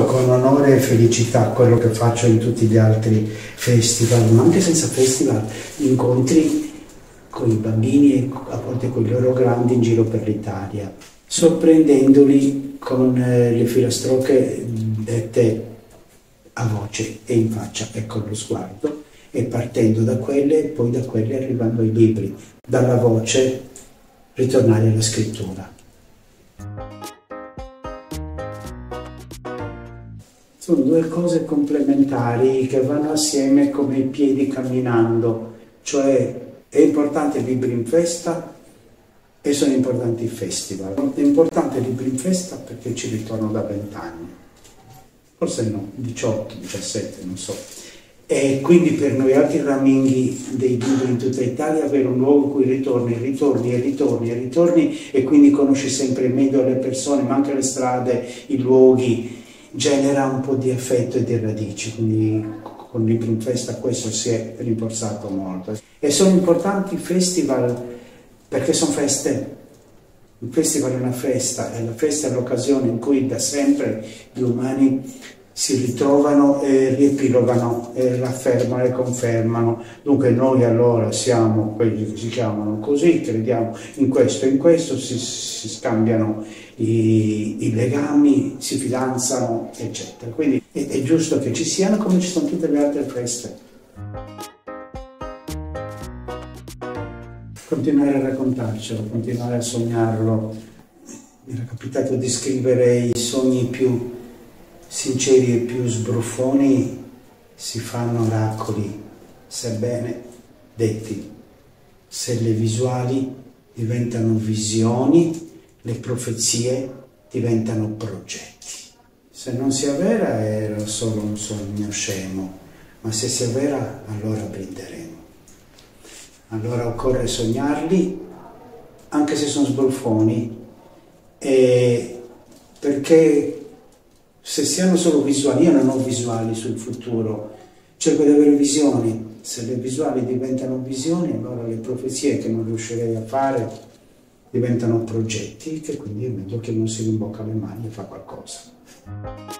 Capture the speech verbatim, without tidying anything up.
con onore e felicità quello che faccio in tutti gli altri festival, ma anche senza festival, incontri con i bambini e a volte con i loro grandi in giro per l'Italia, sorprendendoli con eh, le filastrocche dette a voce e in faccia e con lo sguardo, e partendo da quelle e poi da quelle arrivando ai libri, dalla voce ritornare alla scrittura. Sono due cose complementari che vanno assieme come i piedi camminando, cioè è importante Libri in Festa e sono importanti i festival. È importante Libri in Festa perché ci ritorno da vent'anni, forse no, diciotto, diciassette, non so. E quindi per noi altri raminghi dei libri in tutta Italia avere un luogo in cui ritorni, ritorni e ritorni e ritorni e quindi conosci sempre meglio le persone, ma anche le strade, i luoghi, genera un po' di affetto e di radici, quindi con Libri in Festa questo si è rinforzato molto. E sono importanti i festival perché sono feste. Il festival è una festa, e la festa è l'occasione in cui da sempre gli umani si ritrovano e riepilogano e raffermano e confermano. Dunque noi allora siamo quelli che si chiamano così, crediamo in questo e in questo, si, si scambiano i, i legami, si fidanzano, eccetera. Quindi è, è giusto che ci siano come ci sono tutte le altre feste. Continuare a raccontarcelo, continuare a sognarlo. Mi era capitato di scrivere i sogni più sinceri e più sbruffoni si fanno oracoli, sebbene detti. Se le visuali diventano visioni, le profezie diventano progetti. Se non si avvera era solo un sogno scemo, ma se si avvera allora brinderemo. Allora occorre sognarli, anche se sono sbruffoni, e perché se siano solo visuali, io non ho visuali sul futuro, cerco di avere visioni. Se le visuali diventano visioni, allora le profezie che non riuscirei a fare diventano progetti, che quindi è meglio che non si rimbocca le mani e fa qualcosa.